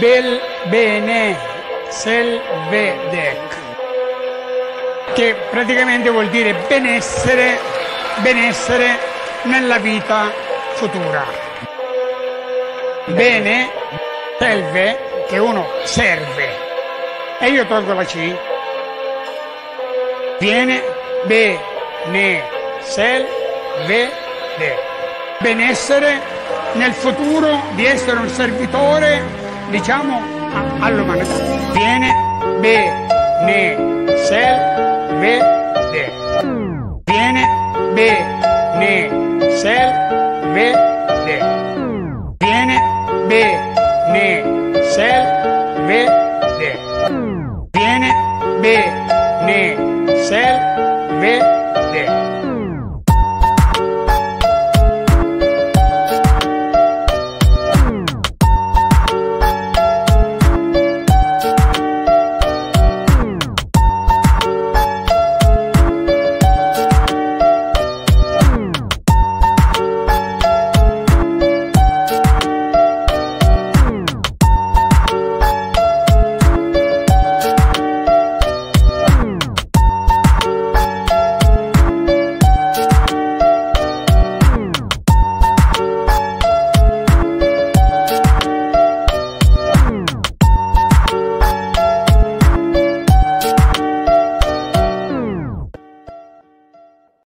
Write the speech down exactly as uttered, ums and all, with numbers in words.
bel bene selvedek, che praticamente vuol dire benessere, benessere nella vita futura. Bene, selve, che uno serve, e io tolgo la C, viene bene selvedek, benessere nel futuro di essere un servitore, diciamo, all'umanità. Viene bene selvedek, viene bene selvedek, viene bene selvedek.